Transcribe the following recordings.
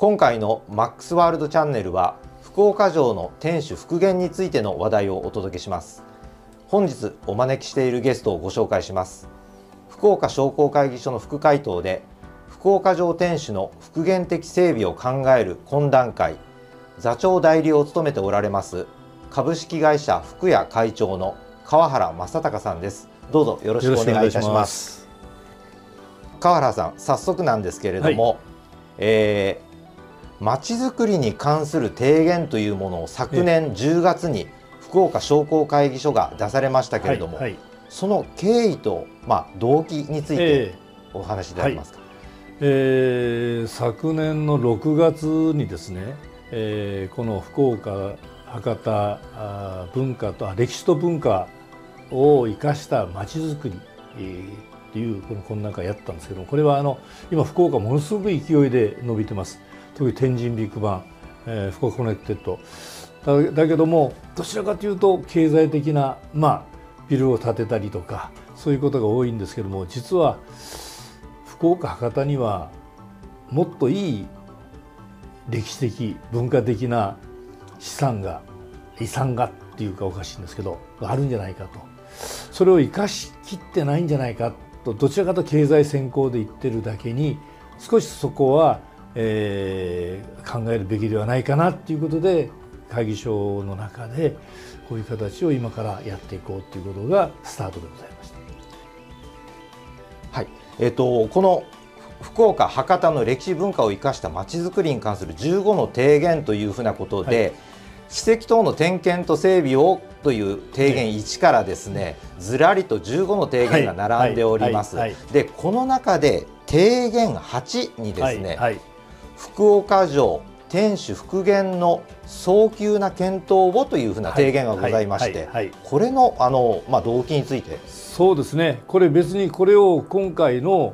今回のマックスワールドチャンネルは福岡城の天守復元についての話題をお届けします。本日お招きしているゲストをご紹介します。福岡商工会議所の副会頭で福岡城天守の復元的整備を考える懇談会座長代理を務めておられます株式会社福屋会長の川原正隆さんです。どうぞよろしくお願いいたします。川原さん、早速なんですけれども、まちづくりに関する提言というものを昨年10月に福岡商工会議所が出されましたけれども、その経緯と、動機についてお話しいただけますか。 昨年の6月にですね、この福岡博多文化と歴史と文化を生かしたまちづくりっていうこの中やったんですけども、これは今福岡ものすごく勢いで伸びてます。特に天神ビッグバン、福岡コネクテッドだけども、どちらかというと経済的なビルを建てたりとかそういうことが多いんですけども、実は福岡博多にはもっといい歴史的文化的な遺産がっていうかおかしいんですけどあるんじゃないかと、それを生かしきってないんじゃないかと、どちらかと経済先行で言ってるだけに少しそこは、考えるべきではないかなっていうことで、会議所の中でこういう形を今からやっていこうということがスタートでございました。 はい、この福岡博多の歴史文化を生かしたまちづくりに関する15の提言というふうなことで、史跡等の点検と整備をという提言1からですね、ずらりと15の提言が並んでおります。でこの中で提言8にですね、福岡城天守復元の早急な検討をというふうな提言がございまして、これの動機について。 そうですね、これ別にこれを今回の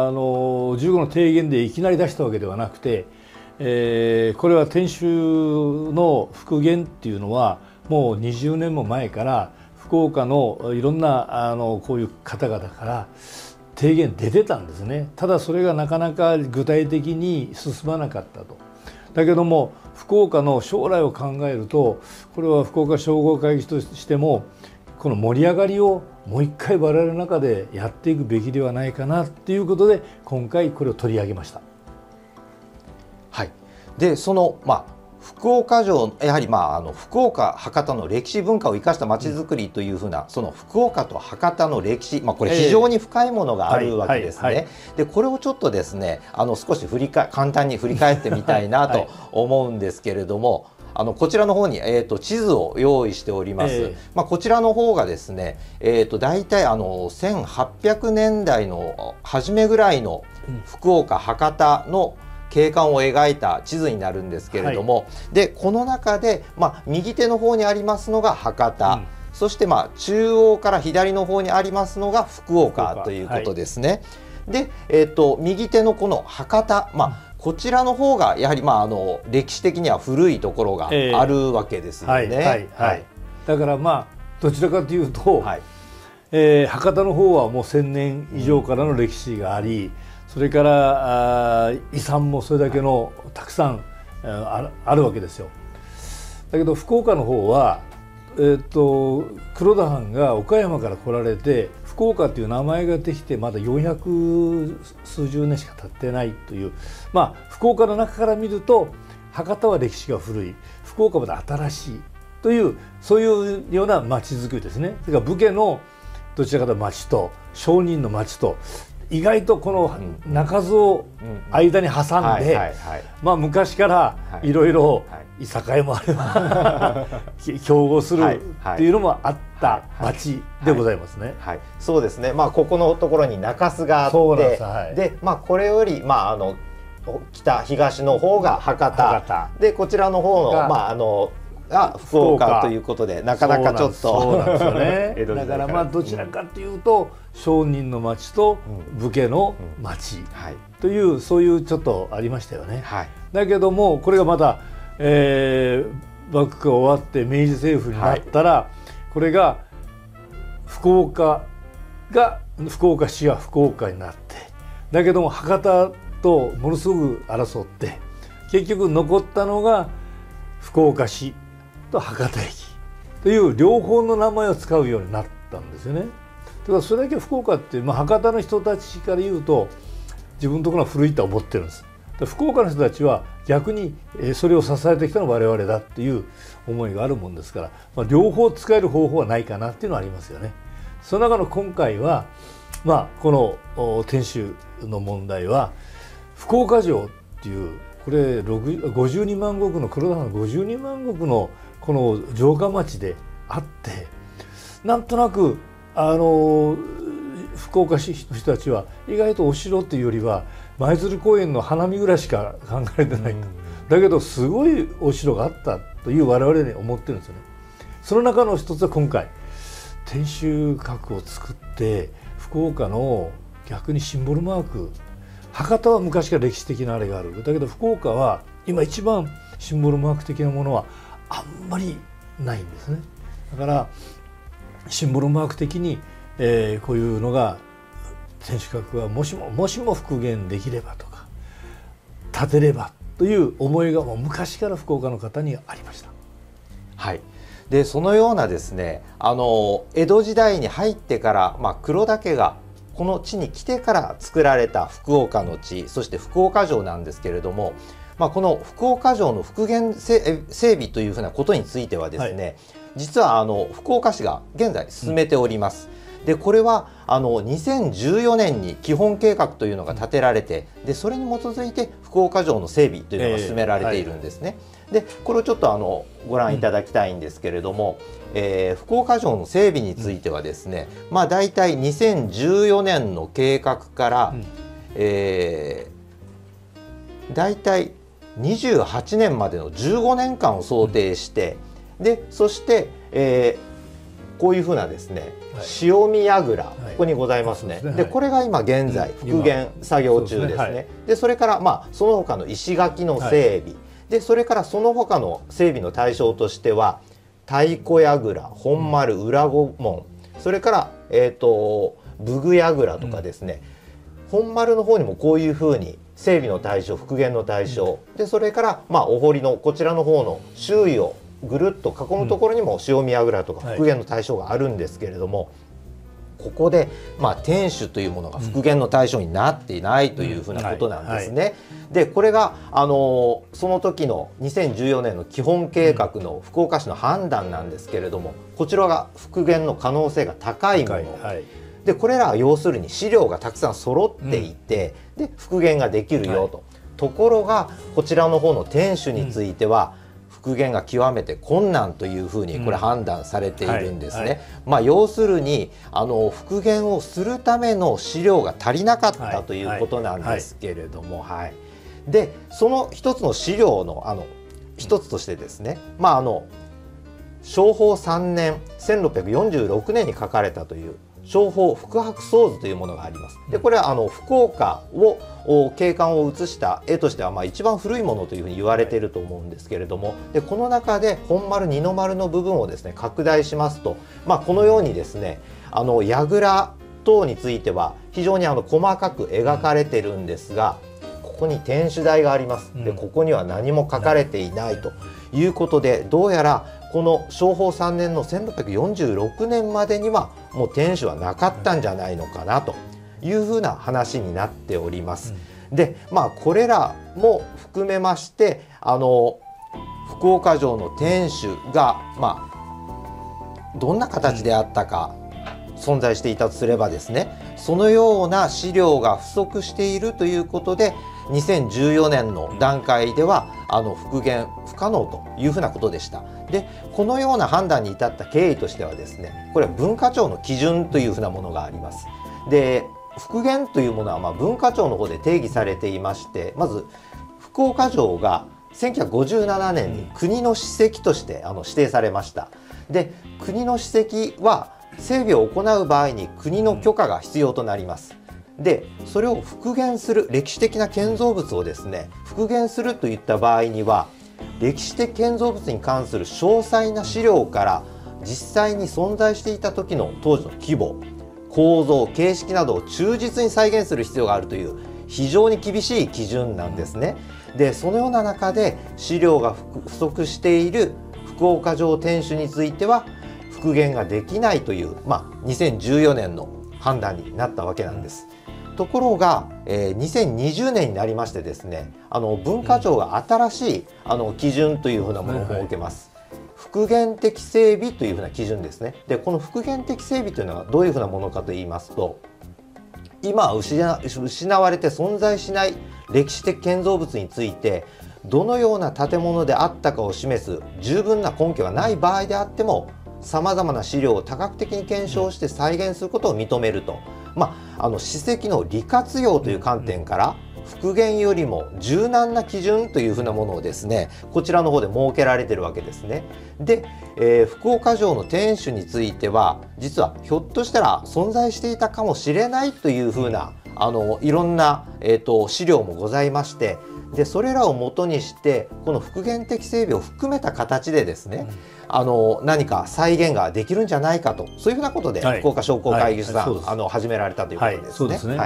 15の提言でいきなり出したわけではなくて、これは天守の復元っていうのはもう20年も前から福岡のいろんなこういう方々から提言出てたんですね。ただそれがなかなか具体的に進まなかったと。だけども福岡の将来を考えると、これは福岡商工会議所としてもこの盛り上がりをもう一回我々の中でやっていくべきではないかなということで今回これを取り上げました。 はい、でその福岡城、やはり福岡博多の歴史文化を生かしたまちづくりというふうな、その福岡と博多の歴史、これ非常に深いものがあるわけですね。でこれをちょっとですね少し簡単に振り返ってみたいなと思うんですけれども、こちらの方に、地図を用意しております。こちらの方がですね、大体1800年代の初めぐらいの福岡博多の景観を描いた地図になるんですけれども、でこの中で、右手の方にありますのが博多、そして中央から左の方にありますのが福岡ということですね。で、右手のこの博多、こちらの方がやはり歴史的には古いところがあるわけですよね。 だからどちらかというと、博多の方はもう1000年以上からの歴史があり、それから遺産もそれだけのたくさんあるわけですよ。だけど福岡の方は、黒田藩が岡山から来られて福岡という名前ができてまだ400数十年しか経ってないという、福岡の中から見ると博多は歴史が古い、福岡はまだ新しいというそういうような町づくりですね。それから武家のどちらかというと町と商人の町と意外とこの中州を間に挟んで、昔からいろいろいさかいもあれば競合するっていうのもあった町でございますね。 そうですね。ここのところに中洲があって、でこれより北東の方が博多で、こちらの方の福岡ということで、なかなかちょっとだからどちらかというと商人の町と武家の町という、そういうちょっとありましたよね。だけどもこれがまた、幕府が終わって明治政府になったら、これが福岡市は福岡になって、だけども博多とものすごく争って結局残ったのが福岡市と博多駅という両方の名前を使うようになったんですよね。だからそれだけ福岡って、博多の人たちから言うと自分のところが古いと思ってるんです。福岡の人たちは逆にそれを支えてきたのは我々だっていう思いがあるもんですから、両方使える方法はないかなっていうのはありますよね。その中の今回は、この天守の問題は福岡城っていうこれ52万石の黒田藩の52万石のこの城下町であって、なんとなく福岡市の人たちは意外とお城っていうよりは舞鶴公園の花見ぐらいしか考えてない、だけどすごいお城があったという我々に思ってるんですよね。その中の一つは今回天守閣を作って福岡の逆にシンボルマーク、博多は昔から歴史的なあれがある、だけど福岡は今一番シンボルマーク的なものはあんまりないんですね。だからシンボルマーク的に、こういうのが天守閣がもしも復元できればとか建てればという思いがもう昔から福岡の方にありました。 はい。でそのようなですね、江戸時代に入ってから、黒田家がこの地に来てから作られた福岡の地、そして福岡城なんですけれども、この福岡城の復元整備というふうなことについてはですね、実は福岡市が現在進めております。でこれは2014年に基本計画というのが立てられて、でそれに基づいて福岡城の整備というのが進められているんですね。でこれをちょっとご覧いただきたいんですけれども、福岡城の整備についてはですね、だいたい2014年の計画から、だいたい28年までの15年間を想定して、でそして、こういうふうなですね、塩見櫓、ここにございますね。でこれが今現在復元作業中ですね。でそれからその他の石垣の整備、でそれからその他の整備の対象としては太鼓櫓、本丸、裏御門、それから武具櫓とかですね、本丸の方にもこういうふうに整備の対象、復元の対象、でそれからお堀のこちらの方の周囲をぐるっと囲むところにも塩見櫓とか復元の対象があるんですけれども、ここで天守というものが復元の対象になっていないというふうなことなんですね。でこれがその時の2014年の基本計画の福岡市の判断なんですけれども、こちらが復元の可能性が高いもの、でこれらは要するに資料がたくさん揃っていて、で復元ができるよと。ところがこちらの方の天守については、復元が極めて困難というふうにこれ判断されているんですね。要するに復元をするための資料が足りなかったということなんですけれども、でその一つの資料の一つとしてですね、正保3年1646年に書かれたという正保福伯想図というものがあります。でこれは福岡を景観を写した絵としては一番古いものというふうに言われていると思うんですけれども、でこの中で本丸二の丸の部分をですね拡大しますと、このようにですね櫓等については非常に細かく描かれてるんですが、ここに天守台があります。でここには何も書かれていないということで、どうやらこの正保3年の1646年までにはもう天守はなかったんじゃないのかなというふうな話になっております。でこれらも含めまして福岡城の天守がどんな形であったか存在していたとすればですね、そのような資料が不足しているということで2014年の段階では復元不可能というふうなことでした。でこのような判断に至った経緯としてはですね、これは文化庁の基準というふうなものがあります。で復元というものは文化庁の方で定義されていまして、まず福岡城が1957年に国の史跡として指定されました。で国の史跡は整備を行う場合に国の許可が必要となります。でそれを復元する歴史的な建造物をですね復元するといった場合には、歴史的建造物に関する詳細な資料から実際に存在していた時の当時の規模、構造、形式などを忠実に再現する必要があるという非常に厳しい基準なんですね。 でそのような中で資料が不足している福岡城天守については復元ができないという、2014年の判断になったわけなんです。ところが、2020年になりましてですね、文化庁が新しい基準というふうなものを設けます。復元的整備というふうな基準ですね。でこの復元的整備というのはどういうふうなものかといいますと、今失われて存在しない歴史的建造物についてどのような建物であったかを示す十分な根拠がない場合であっても、さまざまな資料を多角的に検証して再現することを認めると、史跡の利活用という観点から復元よりも柔軟な基準というふうなものをですね、こちらの方で設けられているわけですね。で、福岡城の天守については実はひょっとしたら存在していたかもしれないというふうないろんな、資料もございまして、でそれらをもとにしてこの復元的整備を含めた形でですね、何か再現ができるんじゃないかと、そういうふうなことで福岡商工会議所さん、始められたということですね。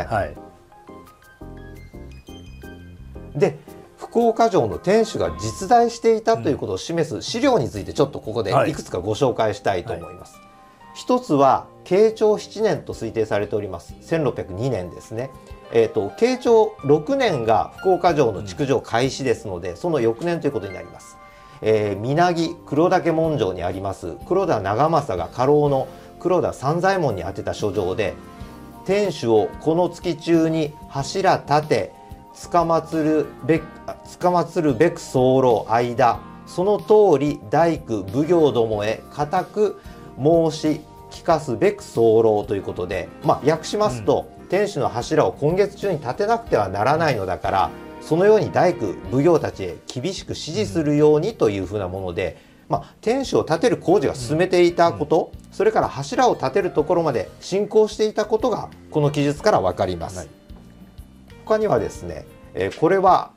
で福岡城の天守が実在していたということを示す資料についてちょっとここでいくつかご紹介したいと思います。一つは慶長7年と推定されております1602年ですね。慶長6年が福岡城の築城開始ですので、その翌年ということになります。南木黒岳門城にあります黒田長政が家老の黒田三左衛門に宛てた書状で、天守をこの月中に柱立て捕まつるべく候間、その通り大工奉行どもへ固く申し聞かすべく候ということで、訳しますと、天守の柱を今月中に建てなくてはならないのだから、そのように大工奉行たちへ厳しく指示するようにというふうなもので、天守を建てる工事が進めていたこと、それから柱を建てるところまで進行していたことがこの記述から分かります。他にはですね、これは、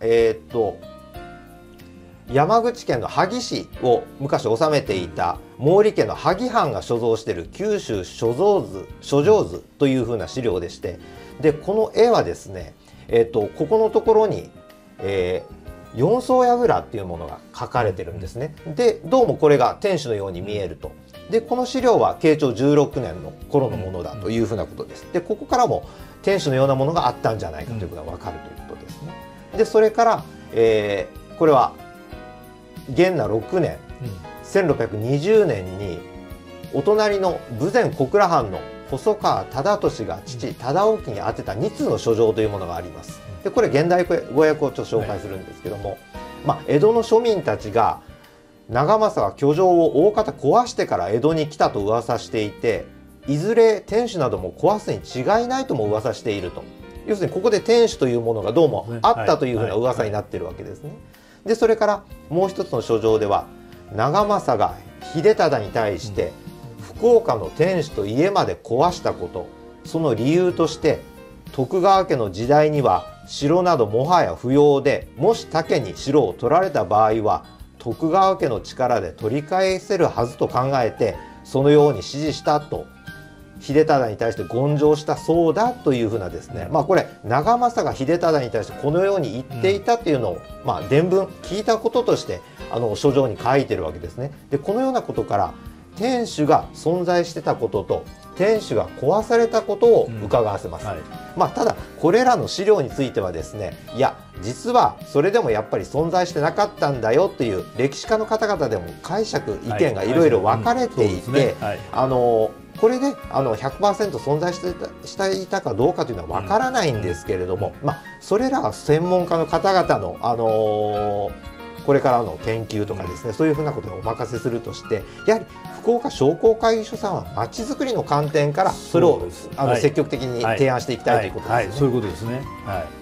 山口県の萩市を昔治めていた毛利家の萩藩が所蔵している九州諸城図というふうな資料でして、でこの絵はですね、ここのところに、四層櫓っていうものが書かれてるんですね。でどうもこれが天守のように見えると。でこの資料は慶長16年の頃のものだというふうなことです。でここからも天守のようなものがあったんじゃないかということが分かるということですね。でそれから、これは元和6年、1620年にお隣の豊前小倉藩の細川忠俊が父忠興に宛てた2通の書状というものがあります。でこれ現代語訳をちょっと紹介するんですけども、江戸の庶民たちが長政が居城を大方壊してから江戸に来たと噂していて、いずれ天守なども壊すに違いないとも噂していると。要するにここで天守というものがどうもあったというふうな噂になっているわけですね。でそれからもう一つの書状では、長政が秀忠に対して福岡の天守と家まで壊したこと、その理由として徳川家の時代には城などもはや不要で、もし他家に城を取られた場合は徳川家の力で取り返せるはずと考えて、そのように指示したと秀忠に対して言上したそうだというふうなですね、これ長政が秀忠に対してこのように言っていたというのを、伝聞聞いたこととして書状に書いてるわけですね。でこのようなことから天守が存在してたことと天守が壊されたことを伺わせます。ただこれらの資料についてはですね、いや実はそれでもやっぱり存在してなかったんだよという歴史家の方々でも解釈意見がいろいろ分かれていて、これで100% 存在していたかどうかというのは分からないんですけれども、それらは専門家の方々の、これからの研究とかですね、そういうふうなことにお任せするとして、やはり福岡商工会議所さんはまちづくりの観点からそれを積極的に提案していきたいということですね。 そういうことですね。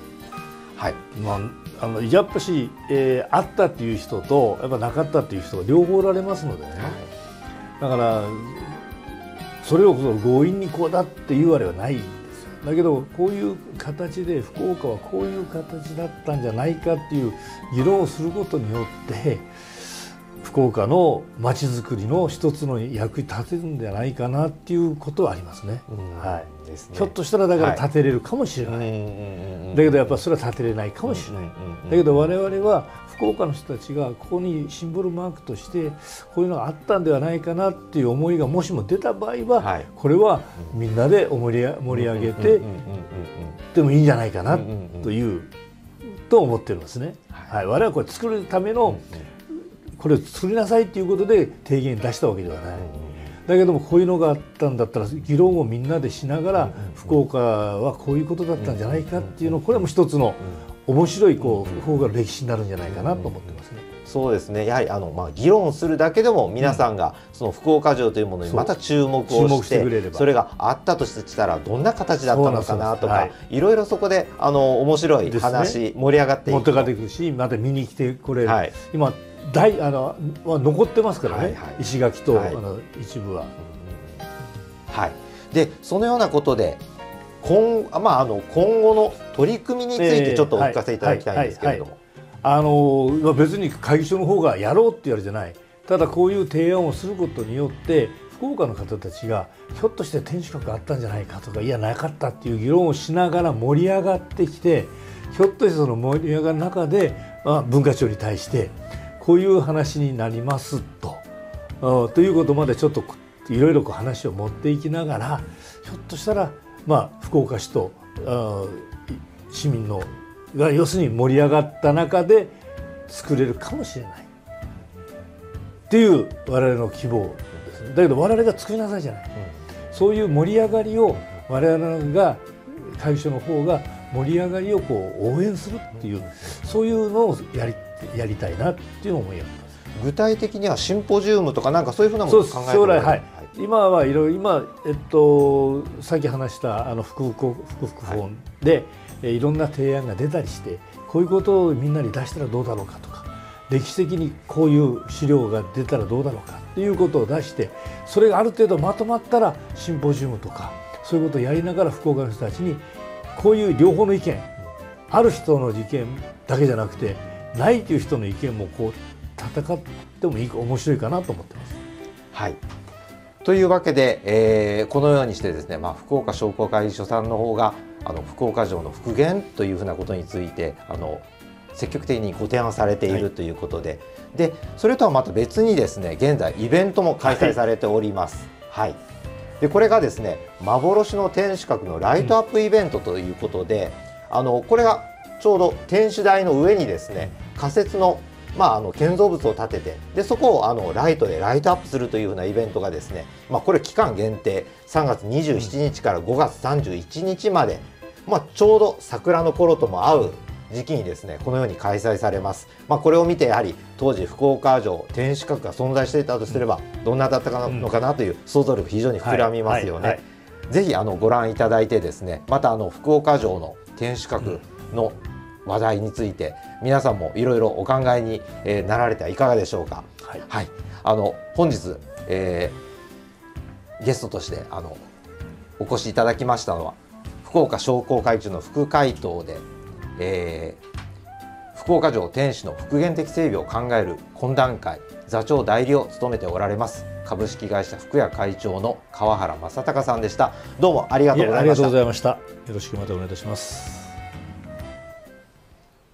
やっぱし、あったっていう人とやっぱなかったっていう人が両方おられますのでね、だからそれを強引にこうだっていうあれはないんですよ。だけどこういう形で福岡はこういう形だったんじゃないかっていう議論をすることによって福岡のまちづくりの一つの役に立てるんじゃないかなっていうことはありますね。はい、ですね。ひょっとしたらだから立てれるかもしれない、だけどやっぱそれは立てれないかもしれない、だけど我々は福岡の人たちがここにシンボルマークとしてこういうのがあったんではないかなっていう思いがもしも出た場合は、はい、これはみんなで盛り上げてでもいいんじゃないかなというと思ってるんですね。はい、我々はこれ作るためのこれを作りなさいということで提言出したわけではない。だけどもこういうのがあったんだったら議論をみんなでしながら福岡はこういうことだったんじゃないかっていうのこれも一つの面白い福岡の歴史になるんじゃないかなと思ってますね。 そうですね。やはり議論するだけでも皆さんがその福岡城というものにまた注目をして、それがあったとしたらどんな形だったのかなとか、いろいろそこで面白い話盛り上がっていく持ってかっていくし、また見に来てくれる。今残ってますからね、石垣と一部は。 はい。でそのようなことで今後の取り組みについてちょっとお聞かせいただきたいんですけれども、 別に会議所の方がやろうって言われじゃない。ただこういう提案をすることによって福岡の方たちがひょっとして天守閣あったんじゃないかとか、いやなかったっていう議論をしながら盛り上がってきて、ひょっとしてその盛り上がる中で、文化庁に対してこういう話になりますということまでちょっといろいろ話を持っていきながら、ひょっとしたら福岡市と市民のが要するに盛り上がった中で作れるかもしれないっていう我々の希望ですね。だけど我々が作りなさいじゃない、そういう盛り上がりを我々が会議所の方が盛り上がりを応援するっていう、そういうのをやりたいなっていう思いがあります。 具体的にはシンポジウムとかなんかそういうふうなものを考えて将来、 今はいろいろさっき話した福福本で、いろんな提案が出たりして、こういうことをみんなに出したらどうだろうかとか、歴史的にこういう資料が出たらどうだろうかということを出して、それがある程度まとまったらシンポジウムとかそういうことをやりながら福岡の人たちにこういう両方の意見、ある人の意見だけじゃなくてないという人の意見も戦っても面白いかなと思ってます。 はい。というわけで、このようにしてですね、福岡商工会議所さんの方が福岡城の復元というふうなことについて積極的にご提案されているということで、でそれとはまた別にですね、現在イベントも開催されております。はい。でこれがですね、幻の天守閣のライトアップイベントということで、これがちょうど天守台の上にですね、仮設の建造物を建てて、でそこをライトでライトアップするというふうなイベントがですね、これ期間限定3月27日から5月31日まで、ちょうど桜の頃とも合う時期にですね、このように開催されます。これを見てやはり当時福岡城天守閣が存在していたとすればどんなだったのかなという想像力非常に膨らみますよね。ぜひご覧いただいてですね、また福岡城の天守閣の話題について皆さんもいろいろお考えになられてはいかがでしょうか。はい、本日、ゲストとしてお越しいただきましたのは福岡商工会長の副会頭で、福岡城天守の復元的整備を考える懇談会座長代理を務めておられます株式会社福屋会長の川原正孝さんでした。どうもありがとうございました。 ありがとうございました。よろしくまたお願いいたします。